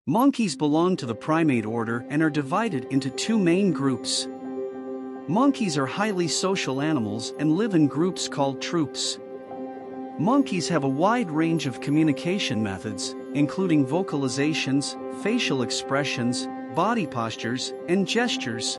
Monkeys belong to the primate order and are divided into two main groups. Monkeys are highly social animals and live in groups called troops. Monkeys have a wide range of communication methods, including vocalizations, facial expressions, body postures, and gestures.